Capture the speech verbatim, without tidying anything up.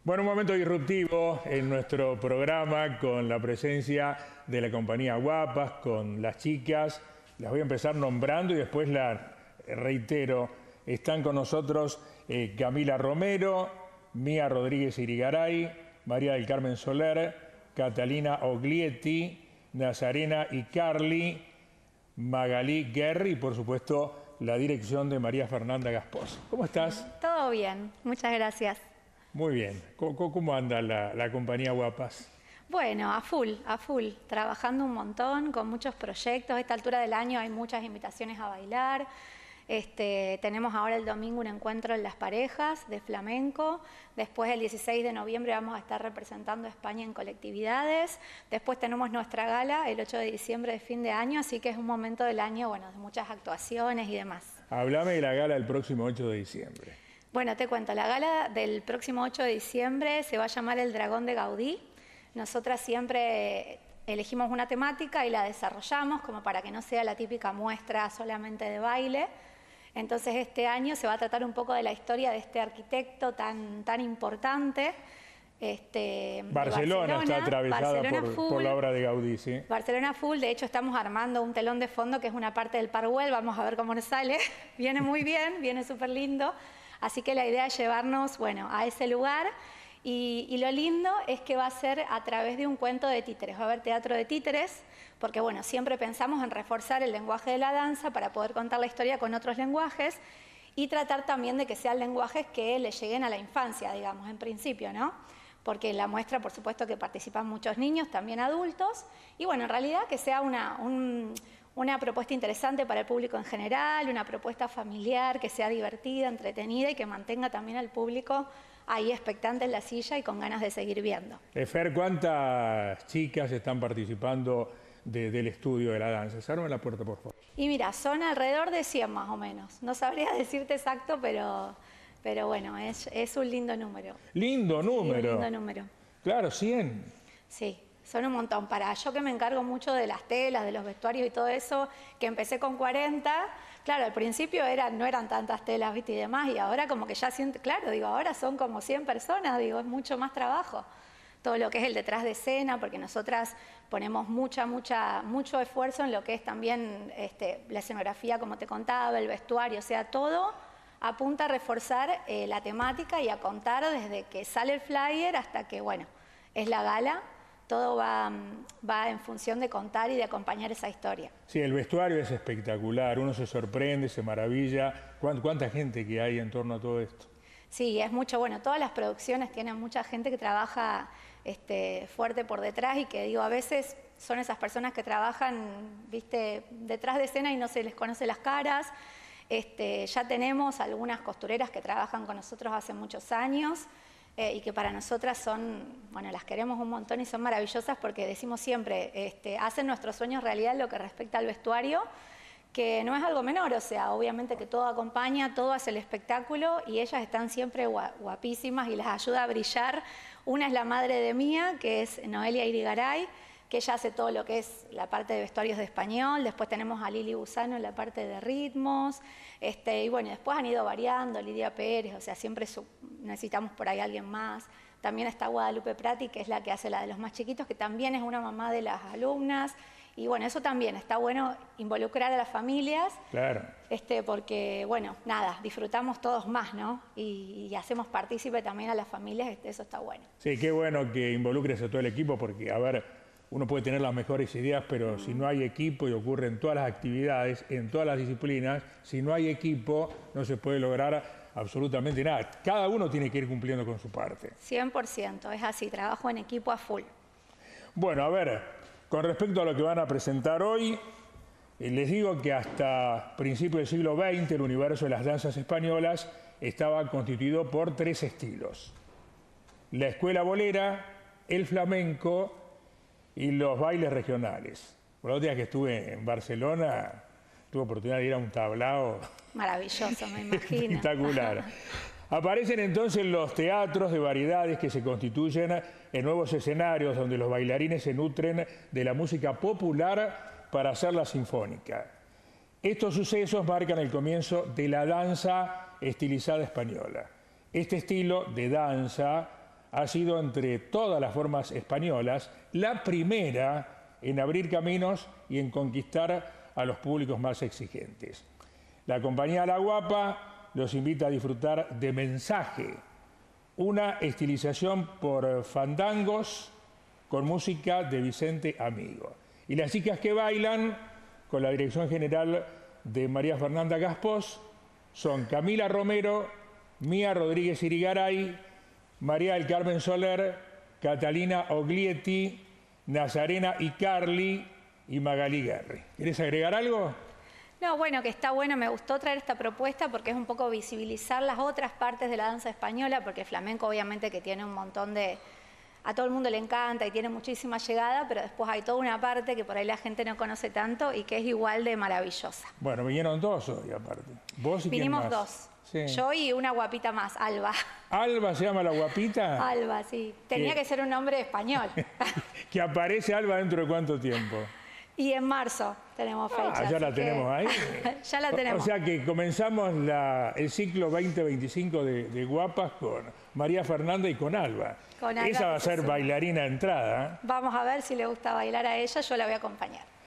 Bueno, un momento disruptivo en nuestro programa con la presencia de la compañía Guapas, con las chicas. Las voy a empezar nombrando y después las reitero. Están con nosotros eh, Camila Romero, Mía Rodríguez Irigaray, María del Carmen Soler, Catalina Oglietti, Nazarena Icarli, Magalí Guerri y por supuesto la dirección de María Fernanda Gaspós. ¿Cómo estás? Todo bien, muchas gracias. Muy bien. ¿Cómo, cómo anda la, la compañía Guapas? Bueno, a full, a full, trabajando un montón, con muchos proyectos. A esta altura del año hay muchas invitaciones a bailar. Este, tenemos ahora el domingo un encuentro en Las Parejas de flamenco. Después el dieciséis de noviembre vamos a estar representando a España en colectividades. Después tenemos nuestra gala el ocho de diciembre de fin de año, así que es un momento del año, bueno, de muchas actuaciones y demás. Háblame de la gala del próximo ocho de diciembre. Bueno, te cuento, la gala del próximo ocho de diciembre se va a llamar El Dragón de Gaudí. Nosotras siempre elegimos una temática y la desarrollamos como para que no sea la típica muestra solamente de baile. Entonces este año se va a tratar un poco de la historia de este arquitecto tan, tan importante. Este, Barcelona, Barcelona está atravesada Barcelona por, full, por la obra de Gaudí, ¿sí? Barcelona full, de hecho estamos armando un telón de fondo que es una parte del Parkwell, vamos a ver cómo nos sale. Viene muy bien, viene súper lindo. Así que la idea es llevarnos, bueno, a ese lugar y, y lo lindo es que va a ser a través de un cuento de títeres. Va a haber teatro de títeres porque, bueno, siempre pensamos en reforzar el lenguaje de la danza para poder contar la historia con otros lenguajes y tratar también de que sean lenguajes que le lleguen a la infancia, digamos, en principio, ¿no? Porque en la muestra, por supuesto, que participan muchos niños, también adultos, y bueno, en realidad que sea una, un, una propuesta interesante para el público en general, una propuesta familiar, que sea divertida, entretenida y que mantenga también al público ahí expectante en la silla y con ganas de seguir viendo. Fer, ¿cuántas chicas están participando de, del estudio de la danza? Cierrame la puerta, por favor. Y mira, son alrededor de cien más o menos. No sabría decirte exacto, pero... Pero bueno, es, es un lindo número. Lindo número. Sí, un lindo número. Claro, cien. Sí, son un montón. Para yo que me encargo mucho de las telas, de los vestuarios y todo eso, que empecé con cuarenta, claro, al principio eran, no eran tantas telas, ¿viste? Y demás, y ahora como que ya siento, claro, digo, ahora son como cien personas, digo, es mucho más trabajo. Todo lo que es el detrás de escena, porque nosotras ponemos mucha, mucha, mucho esfuerzo en lo que es también este, la escenografía, como te contaba, el vestuario, o sea, todo apunta a reforzar eh, la temática y a contar desde que sale el flyer hasta que, bueno, es la gala, todo va, va en función de contar y de acompañar esa historia. Sí, el vestuario es espectacular, uno se sorprende, se maravilla. ¿Cuánta gente que hay en torno a todo esto? Sí, es mucho, bueno, todas las producciones tienen mucha gente que trabaja este, fuerte por detrás y que, digo, a veces son esas personas que trabajan, viste, detrás de escena y no se les conoce las caras. Este, ya tenemos algunas costureras que trabajan con nosotros hace muchos años eh, y que para nosotras son, bueno, las queremos un montón y son maravillosas porque decimos siempre, este, hacen nuestros sueños realidad en lo que respecta al vestuario, que no es algo menor, o sea, obviamente que todo acompaña, todo hace el espectáculo y ellas están siempre guapísimas y las ayuda a brillar. Una es la madre de Mía, que es Noelia Irigaray, que ella hace todo lo que es la parte de vestuarios de español, después tenemos a Lili Busano en la parte de ritmos, este, y bueno, después han ido variando, Lidia Pérez, o sea, siempre su, necesitamos por ahí alguien más. También está Guadalupe Prati, que es la que hace la de los más chiquitos, que también es una mamá de las alumnas, y bueno, eso también, está bueno involucrar a las familias, claro. este, porque, bueno, nada, disfrutamos todos más, ¿no? Y, y hacemos partícipe también a las familias, eso está bueno. Sí, qué bueno que involucres a todo el equipo, porque, a ver, uno puede tener las mejores ideas, pero si no hay equipo y ocurren todas las actividades, en todas las disciplinas, si no hay equipo no se puede lograr absolutamente nada. Cada uno tiene que ir cumpliendo con su parte. cien por ciento, es así, trabajo en equipo a full. Bueno, a ver, con respecto a lo que van a presentar hoy, les digo que hasta principios del siglo veinte el universo de las danzas españolas estaba constituido por tres estilos. La escuela bolera, el flamenco y los bailes regionales. Por los días que estuve en Barcelona, tuve oportunidad de ir a un tablao maravilloso, me imagino. Espectacular. Aparecen entonces los teatros de variedades que se constituyen en nuevos escenarios donde los bailarines se nutren de la música popular para hacerla sinfónica. Estos sucesos marcan el comienzo de la danza estilizada española. Este estilo de danza ha sido, entre todas las formas españolas, la primera en abrir caminos y en conquistar a los públicos más exigentes. La compañía La Guapa los invita a disfrutar de Mensaje, una estilización por fandangos con música de Vicente Amigo. Y Las chicas que bailan, con la dirección general de María Fernanda Gaspós, son Camila Romero, Mía Rodríguez Irigaray, María del Carmen Soler, Catalina Oglietti, Nazarena Icarli y Magalí Guerri. ¿Querés agregar algo? No, bueno, que está bueno, me gustó traer esta propuesta porque es un poco visibilizar las otras partes de la danza española, porque el flamenco obviamente que tiene un montón de... A todo el mundo le encanta y tiene muchísima llegada, pero después hay toda una parte que por ahí la gente no conoce tanto y que es igual de maravillosa. Bueno, vinieron dos hoy aparte. ¿Vos y Vinimos quién más? dos. Sí. Yo y una guapita más, Alba. ¿Alba se llama la guapita? Alba, sí. Tenía ¿Qué? que ser un nombre español. ¿Que aparece Alba dentro de cuánto tiempo? Y en marzo tenemos fecha. Ah, ya la tenemos que... ahí. Ya la tenemos. O sea que comenzamos la, el ciclo veinte veinticinco de, de Guapas con María Fernanda y con Alba. Con Alba, esa va a ser sí. bailarina de entrada. Vamos a ver si le gusta bailar a ella, yo la voy a acompañar.